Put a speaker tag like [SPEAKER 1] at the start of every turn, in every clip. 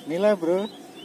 [SPEAKER 1] Inilah bro.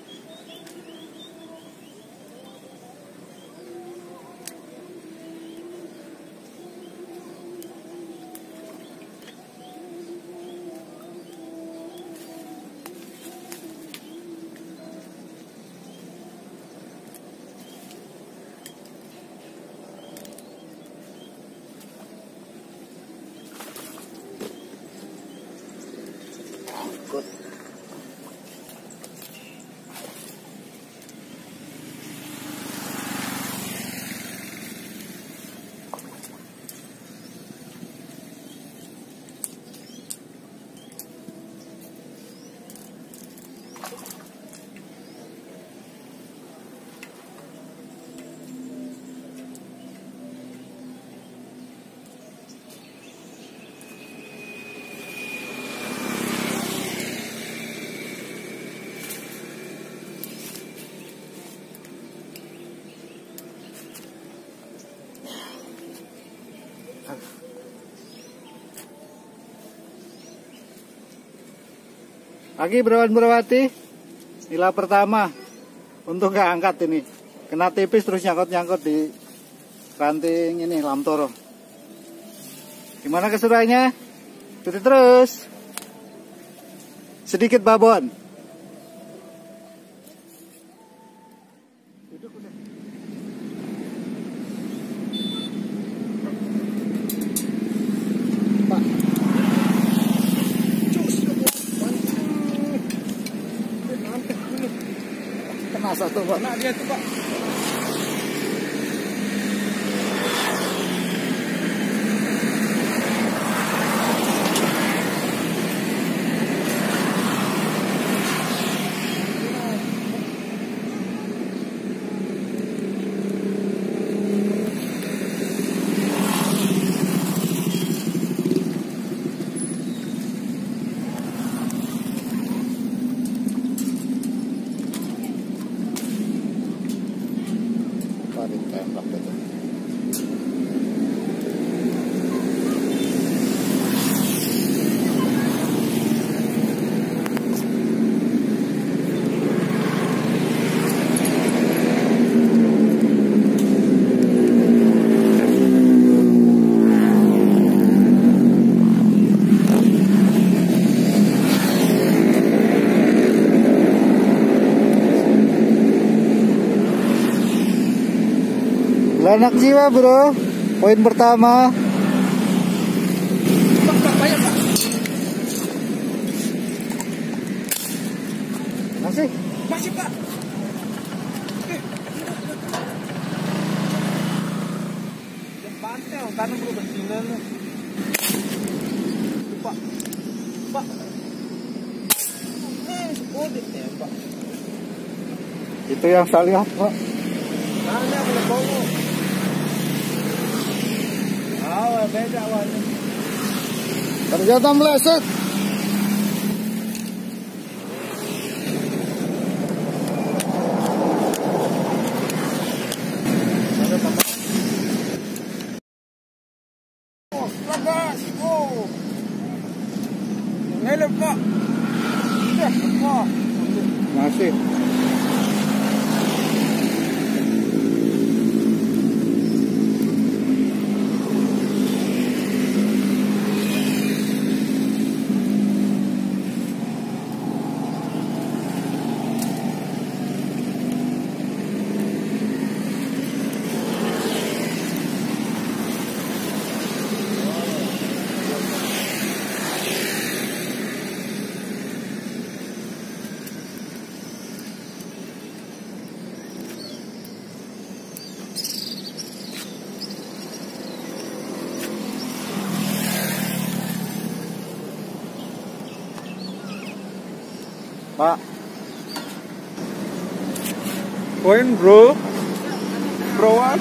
[SPEAKER 1] Lagi berawati, nila pertama untuk nggak angkat ini, kena tipis terus nyangkut di ranting ini lamtoro. Gimana keseruannya? Ikuti terus. Sedikit babon. Satu Pak. Nah, dia tuh Pak. Tembak gitu. Anak jiwa bro, poin pertama.
[SPEAKER 2] Banyak Pak.
[SPEAKER 1] Masih
[SPEAKER 2] Pak. Pantai, tanam bro bersinan. Pak. Tembak.
[SPEAKER 1] Itu yang saya lihat Pak.
[SPEAKER 2] Mana boleh bawa? Beda warna.
[SPEAKER 1] Ternyata meleset.
[SPEAKER 2] Lepas. Ngelap Pak.
[SPEAKER 1] Masih. Pak.
[SPEAKER 2] Poin bro. Broan.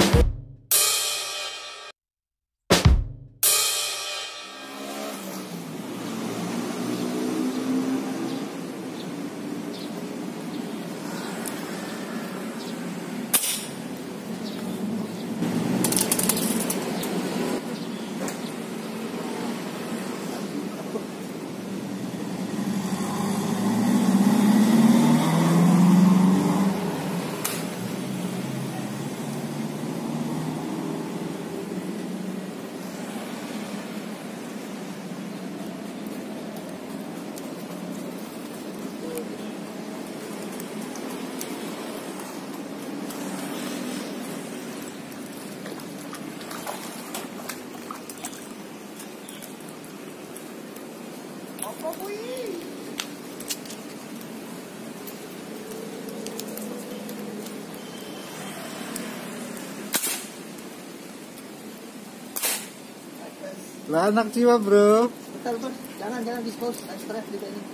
[SPEAKER 1] Lah anak jiwa bro.
[SPEAKER 3] Betul, jangan dispose, stres juga ini.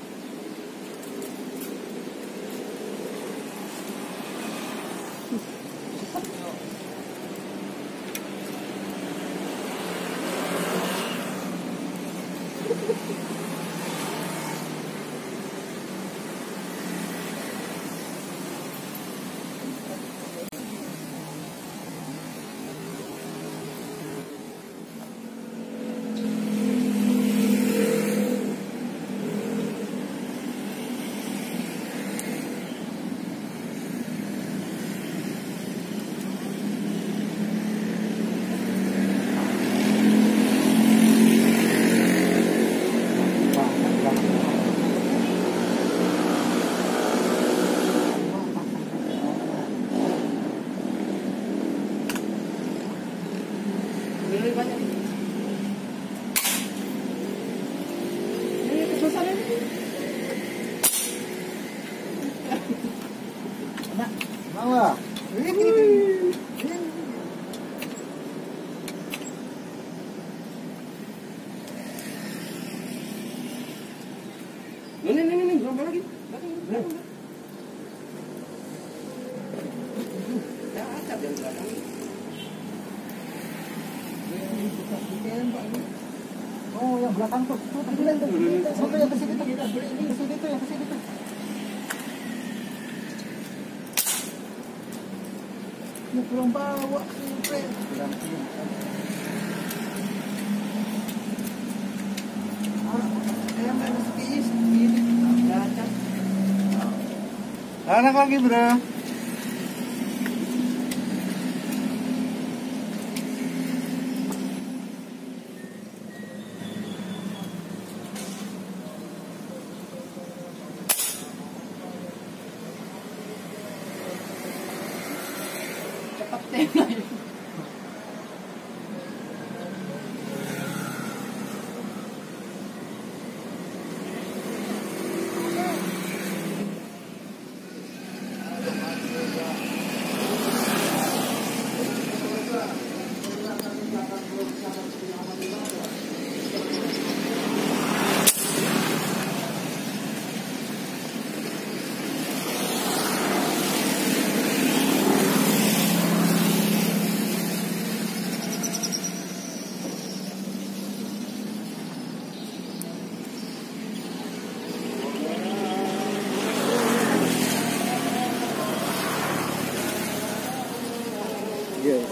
[SPEAKER 4] Lebih banyak ini. Ini kesusahan ini.
[SPEAKER 1] Nak, mau lah.
[SPEAKER 4] Ini berapa lagi? Ya, acap yang belakang ini.
[SPEAKER 3] Oh, yang belakang tuh. Tuh yang ke sini tuh. Ini ke sini tuh, yang ke sini tuh. Ini belum bawa sih, saya main skis, ini belakang.
[SPEAKER 1] Anak lagi bro.
[SPEAKER 4] Cepat tengah.
[SPEAKER 1] Yes.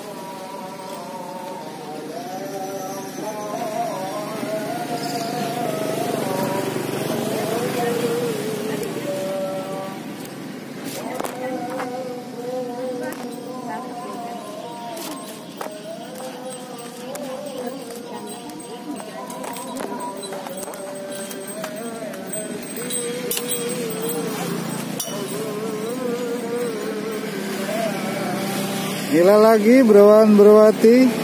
[SPEAKER 1] Gila lagi browan browati.